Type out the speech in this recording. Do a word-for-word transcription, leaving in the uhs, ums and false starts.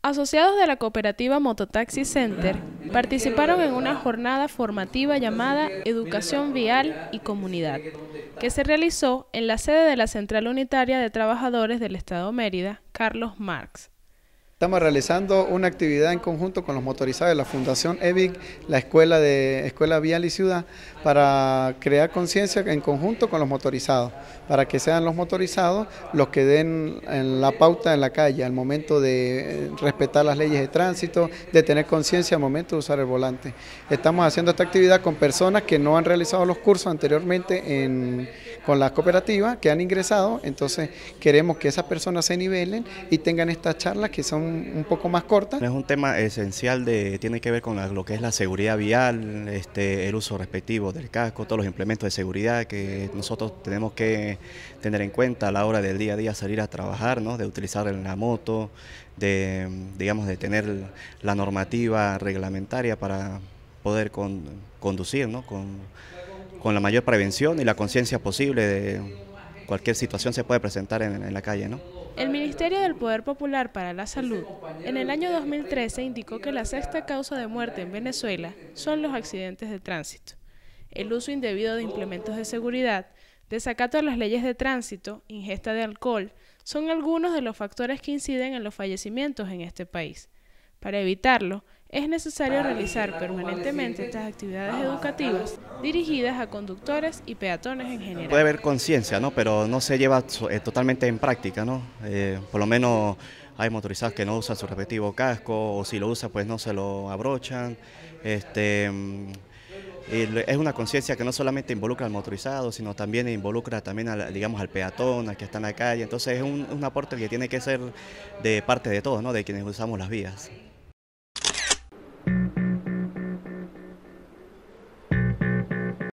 Asociados de la cooperativa Mototaxi Center participaron en una jornada formativa llamada Educación Vial y Comunidad, que se realizó en la sede de la Central Unitaria de Trabajadores del Estado Mérida, Carlos Marx. Estamos realizando una actividad en conjunto con los motorizados de la Fundación E V I C, la Escuela de Escuela Vial y Ciudad, para crear conciencia en conjunto con los motorizados, para que sean los motorizados los que den en la pauta en la calle al momento de respetar las leyes de tránsito, de tener conciencia al momento de usar el volante. Estamos haciendo esta actividad con personas que no han realizado los cursos anteriormente en, con la cooperativa, que han ingresado, entonces queremos que esas personas se nivelen y tengan estas charlas que son un poco más cortas. Es un tema esencial, de, tiene que ver con la, lo que es la seguridad vial, este, el uso respectivo del casco, todos los implementos de seguridad que nosotros tenemos que tener en cuenta a la hora del día a día salir a trabajar, ¿no? De utilizar la moto, de, digamos, de tener la normativa reglamentaria para poder con, conducir, ¿no? con, con la mayor prevención y la conciencia posible de cualquier situación se puede presentar en, en la calle, ¿no? El Ministerio del Poder Popular para la Salud en el año dos mil trece indicó que la sexta causa de muerte en Venezuela son los accidentes de tránsito. El uso indebido de implementos de seguridad, desacato a las leyes de tránsito, ingesta de alcohol, son algunos de los factores que inciden en los fallecimientos en este país. Para evitarlo, es necesario realizar permanentemente estas actividades educativas dirigidas a conductores y peatones en general. Puede haber conciencia, ¿no? Pero no se lleva eh, totalmente en práctica, ¿no? Eh, por lo menos hay motorizados que no usan su respectivo casco, o si lo usan pues no se lo abrochan. Este, es una conciencia que no solamente involucra al motorizado, sino también involucra también al, digamos, al peatón, al que está en la calle. Entonces es un, un aporte que tiene que ser de parte de todos, ¿no? De quienes usamos las vías.